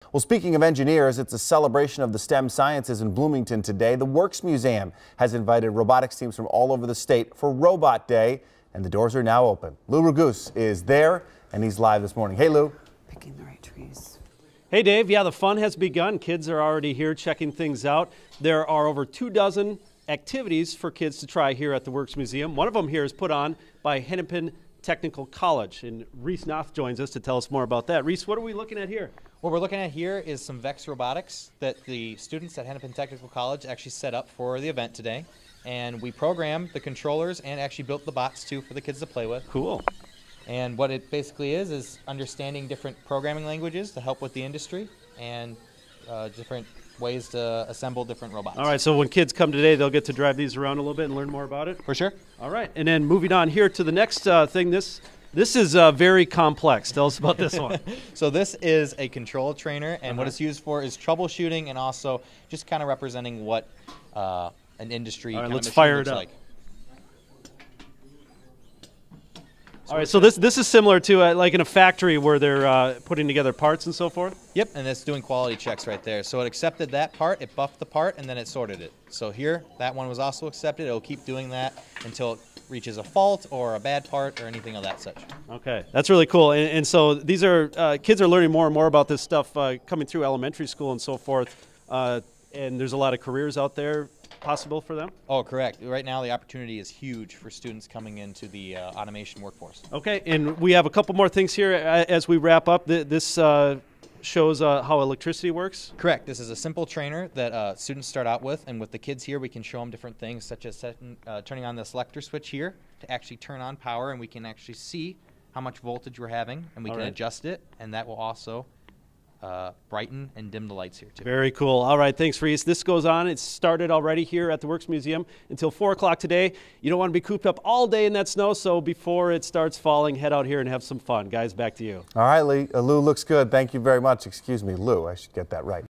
Well, speaking of engineers, it's a celebration of the STEM sciences in Bloomington today. The Works Museum has invited robotics teams from all over the state for Robot Day, and the doors are now open. Raguse is there, and he's live this morning. Hey, Lou. Picking the right trees. Hey, Dave. Yeah, the fun has begun. Kids are already here checking things out. There are over 24 activities for kids to try here at the Works Museum. One of them here is put on by Hennepin Technical College, and Reese Knopf joins us to tell us more about that. Reese, what are we looking at here? What we're looking at here is some VEX robotics that the students at Hennepin Technical College actually set up for the event today. And we programmed the controllers and actually built the bots too for the kids to play with. Cool. And what it basically is understanding different programming languages to help with the industry and different ways to assemble different robots. All right, so when kids come today, they'll get to drive these around a little bit and learn more about it? For sure. All right, and then moving on here to the next thing, this is very complex. Tell us about this one. So this is a control trainer, and what it's used for is troubleshooting and also just kind of representing what an industry All right, kind let's of machine fire looks it up. like. All right, so this is similar to like in a factory where they're putting together parts and so forth? Yep, and it's doing quality checks right there. So it accepted that part, it buffed the part, and then it sorted it. So here, that one was also accepted. It'll keep doing that until it reaches a fault or a bad part or anything of that such. Okay, that's really cool. And so these are kids are learning more and more about this stuff coming through elementary school and so forth. And there's a lot of careers out there possible for them? Oh, correct. Right now, the opportunity is huge for students coming into the automation workforce. Okay, and we have a couple more things here as we wrap up. This shows how electricity works? Correct. This is a simple trainer that students start out with, and with the kids here, we can show them different things, such as turning on the selector switch here to actually turn on power, and we can actually see how much voltage we're having, and we can adjust it, and that will also brighten and dim the lights here too. Very cool. All right, thanks, Reese. This goes on. It's started already here at the Works Museum until 4 o'clock today. You don't want to be cooped up all day in that snow, so before it starts falling, head out here and have some fun. Guys, back to you. All right, Lou looks good. Thank you very much. Excuse me, Lou. I should get that right.